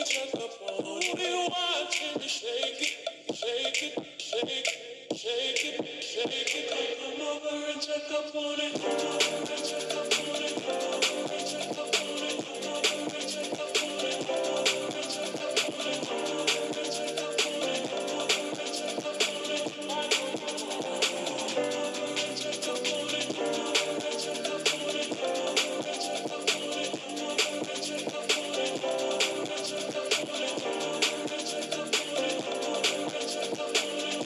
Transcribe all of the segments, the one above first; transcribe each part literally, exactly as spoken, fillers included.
check up on it. Who you watching me shake it, shake it, shake it, shake it, shake it. Come over and check up on it. Come over and check up on it. Come over and check up on it. Come over and check up on it. Come over and check up on it. Come over and check up on it. Come over and check up on it. Come over and check up on it. Come over and check up on it. Come over and check up on it. Come over and check up on it. Come over and check up on it. Come over and check up on it. Come over and check up on it.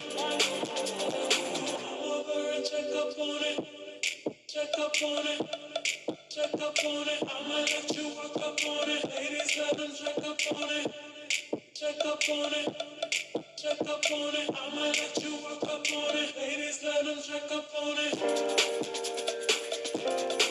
Come over and check up on it. Check up on it. Check up on it. I'ma let you work up on it. Ladies, let them check up on it. Check up on it. Check up on it. I'ma let you work up on it. Ladies, let them check up on it.